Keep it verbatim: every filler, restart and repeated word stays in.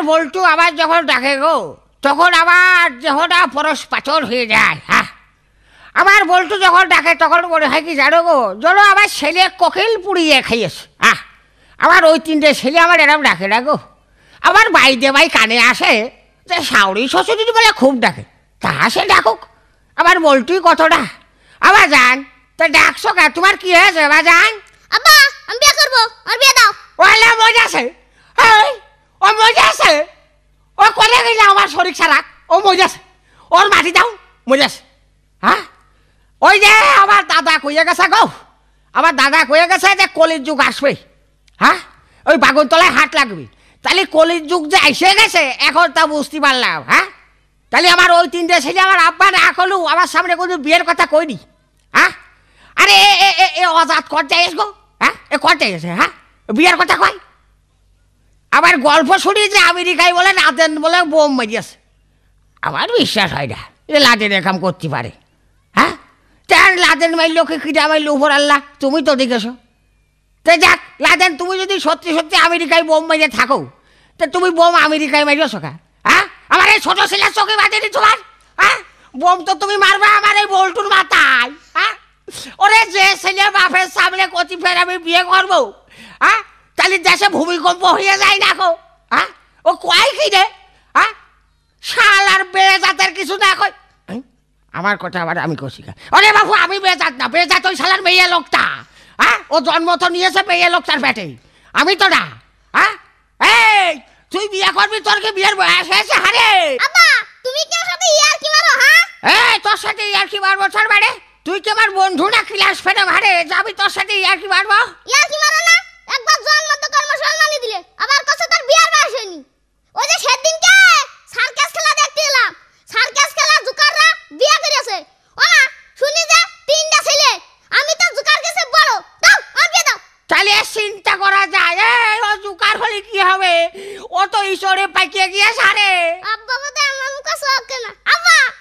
বল্টু আবার যখন ডাকে গো তখন আমার দেহটা পরশ পাচর হয়ে যায়। হ্যাঁ, আমার বল্টু যখন ডাকে তখন মনে হয় কি জানো গো, যেন আমার ছেলে কোকিল পুড়িয়ে খাইয়েছে। হ্যাঁ, আমার ওই তিনটে ছেলে আমার এরম ডাকে না গো। আমার বাইদে ভাই কানে আসে যে শাওরি শ্বশুরি বলে খুব ডাকে, তা সে ডাকুক, আমার বল্টুই কতটা। আবার যান তা ডাকছো কে, তোমার কি হয়েছে বাজান? আব্বা আমি বিয়ে করবো, আর বিয়ে দাও। ওলা মজা আছে, ও মজা আছে, ও করে গেলে আমার শরীর ছাড়া, ও মজা আছে, ওর মাটি দাও মজা আছে। হ্যাঁ, ওই যে আমার দাদা কইয়ে গেছে গো, আমার দাদা কইয়ে গেছে যে কলির যুগ আসবে। হ্যাঁ, ওই বাগুনতলায় হাট লাগবে, তাহলে কলির যুগ যে এসে গেছে এখন তা বুঝতে পারলাম। হ্যাঁ, তাহলে আমার ওই তিনটে ছেলে আমার আব্বা না করলু আমার সামনে কোনো বিয়ের কথা কইনি। হ্যাঁ, আরে এ অজাত করতে এস গো। হ্যাঁ, এ করতে এসে হ্যাঁ বিয়ের কথা কয়। আবার গল্প শুনি যে আমেরিকায় বলে লাদেন বলে বোম মারিয়েছে, আমার বিশ্বাস হয় না যে লাদেন এরকম করতে পারে। হ্যাঁ, তার লাদেন মারলো কি কিটা মারলো উপর আল্লাহ, তুমি তো দেখেছো। তো যাক লাদেন, তুমি যদি সত্যি সত্যি আমেরিকায় বোম মারিয়ে থাকো তো তুমি বোম আমেরিকায় মারিয়েছো কা? হ্যাঁ, আমার এই ছোট ছেলের চোখে বাঁধেনি তোমার। হ্যাঁ, বোম তো তুমি মারবা আমার এই বল্টুর মাথায়। হ্যাঁ, ওরে যে ছেলে বাপের সামনে কতি ফের আমি বিয়ে করবো, হ্যাঁ তাহলে দেশে ভূমিকম্প হয়ে যায় না গো। হ্যাঁ, ও কয় কি রে? হ্যাঁ, শাল আর বেজাতের কিছু না কই। আমার কথা আবার আমি কষি খা, ওরে বাবু আমি বেজাত না, বেজাত ওই শালার মেয়ে লোকটা। হ্যাঁ, ও জন্ম তো নিয়েছে মেয়ে লোকটার পেটে, আমি তো না। হ্যাঁ, এই তুই বিয়ে করবি, তোর কি বিয়ের বয়স হয়েছে? হারে আব্বা তুমি কি আমার সাথে ইয়ার কি মারো? হ্যাঁ, এই তোর সাথে ইয়ার কি মারবো? তোর মানে তুই কি আমার বন্ধু না ক্লাস ফেটে ভারে যাবি তোর সাথে ইয়ার কি মারবো? ইয়ার কি মারো না, একবার জন্ম তো কর্ম সম্মানী দিলে আবার কাছে তার বিয়ার বয়স হয়নি। ওই যে সেদিনকে সার্কাস খেলা দেখতে এলাম, সার্কাস খেলা জুকাররা বিয়ে করেছে। ও না শুনি যে তিনটা ছেলে, আমি তো জুকার কাছে বড়, দাও আর বিয়ে দাও। তাহলে চিন্তা করা যায়, এই ও জুকার হলে কি হবে, ও তো ঈশ্বরে পাইকে গিয়ে সারে। আব্বা বলতে আমার মুখ আছে না। আব্বা